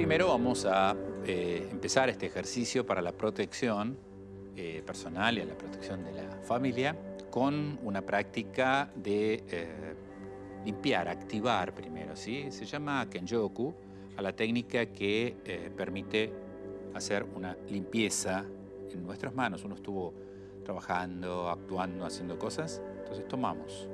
primero vamos a empezar este ejercicio para la protección personal y la protección de la familia con una práctica de limpiar, activar primero, ¿sí? Se llama Kenjoku, a la técnica que permite hacer una limpieza en nuestras manos. Uno estuvo trabajando, actuando, haciendo cosas, entonces tomamos.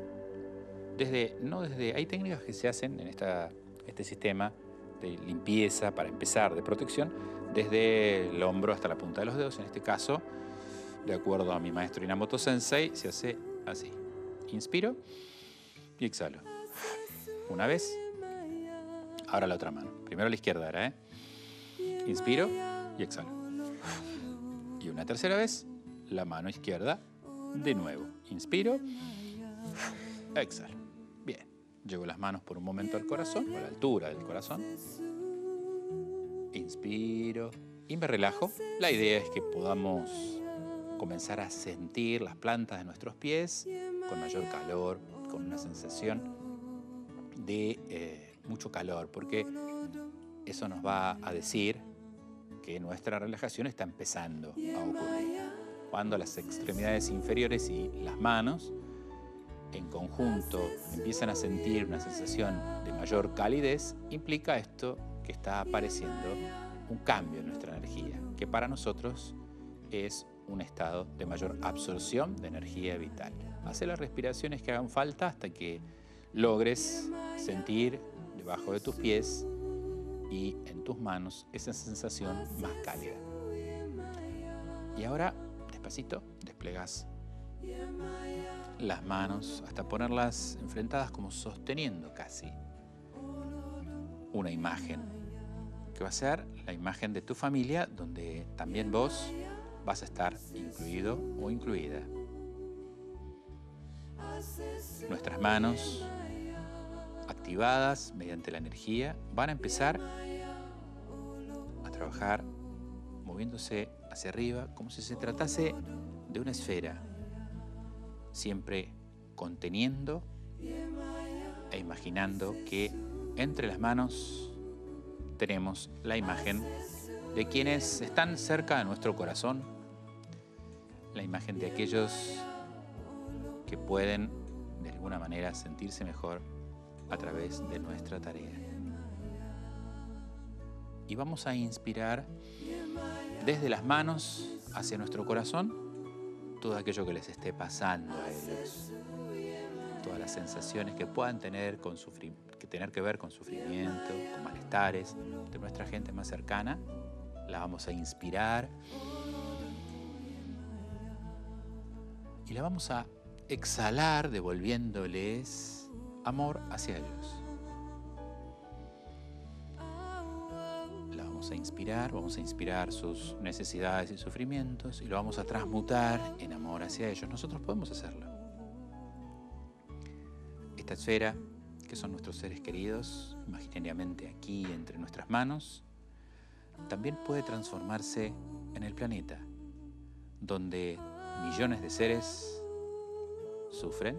Hay técnicas que se hacen en este sistema de limpieza para empezar, de protección, desde el hombro hasta la punta de los dedos. En este caso, de acuerdo a mi maestro Inamoto Sensei, se hace así. Inspiro y exhalo. Una vez, ahora la otra mano. Primero la izquierda ahora, ¿eh? Inspiro y exhalo. Y una tercera vez, la mano izquierda de nuevo. Inspiro, exhalo. Bien, llevo las manos por un momento al corazón, o a la altura del corazón. Inspiro y me relajo. La idea es que podamos comenzar a sentir las plantas de nuestros pies con mayor calor, con una sensación de mucho calor, porque eso nos va a decir que nuestra relajación está empezando a ocurrir. Cuando las extremidades inferiores y las manos en conjunto empiezan a sentir una sensación de mayor calidez, implica esto que está apareciendo un cambio en nuestra energía, que para nosotros es un estado de mayor absorción de energía vital. Hace las respiraciones que hagan falta hasta que logres sentir debajo de tus pies y en tus manos esa sensación más cálida. Y ahora, despacito, desplegas las manos hasta ponerlas enfrentadas como sosteniendo casi una imagen, que va a ser la imagen de tu familia, donde también vos vas a estar incluido o incluida. Nuestras manos, activadas mediante la energía, van a empezar a trabajar moviéndose hacia arriba como si se tratase de una esfera, siempre conteniendo e imaginando que entre las manos tenemos la imagen de quienes están cerca de nuestro corazón, la imagen de aquellos que pueden de alguna manera sentirse mejor a través de nuestra tarea. Y vamos a inspirar desde las manos hacia nuestro corazón todo aquello que les esté pasando a ellos, todas las sensaciones que puedan tener que ver con sufrimiento, con malestares de nuestra gente más cercana. La vamos a inspirar y la vamos a exhalar devolviéndoles amor hacia ellos. La vamos a inspirar sus necesidades y sufrimientos y lo vamos a transmutar en amor hacia ellos. Nosotros podemos hacerlo. Esta esfera, que son nuestros seres queridos, imaginariamente aquí entre nuestras manos, también puede transformarse en el planeta, donde millones de seres sufren,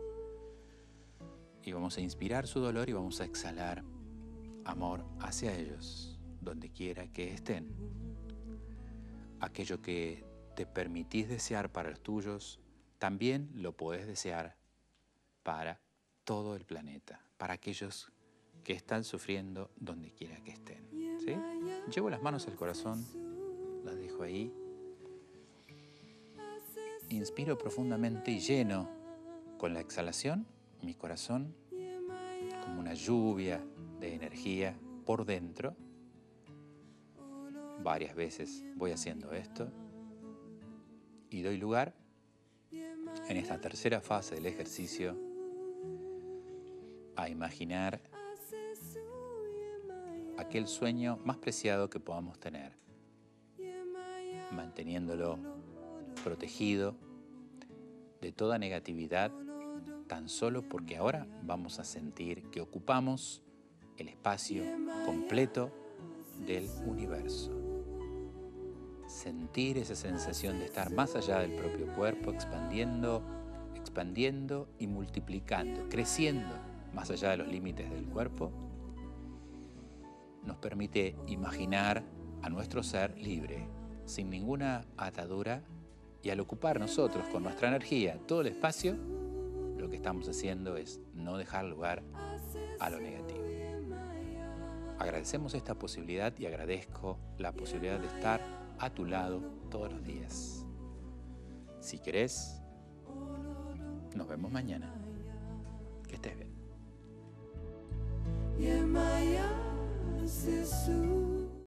y vamos a inspirar su dolor y vamos a exhalar amor hacia ellos, donde quiera que estén. Aquello que te permitís desear para los tuyos, también lo podés desear para todo el planeta, para aquellos que están sufriendo donde quiera que estén. ¿Sí? Llevo las manos al corazón, las dejo ahí. Inspiro profundamente y lleno con la exhalación mi corazón como una lluvia de energía por dentro. Varias veces voy haciendo esto y doy lugar en esta tercera fase del ejercicio a imaginar aquel sueño más preciado que podamos tener, manteniéndolo protegido de toda negatividad, tan solo porque ahora vamos a sentir que ocupamos el espacio completo del universo. Sentir esa sensación de estar más allá del propio cuerpo, expandiendo y multiplicando, creciendo más allá de los límites del cuerpo. nos permite imaginar a nuestro ser libre, sin ninguna atadura, y al ocupar nosotros con nuestra energía todo el espacio, lo que estamos haciendo es no dejar lugar a lo negativo. Agradecemos esta posibilidad y agradezco la posibilidad de estar a tu lado todos los días. Si querés, nos vemos mañana. Que estés bien.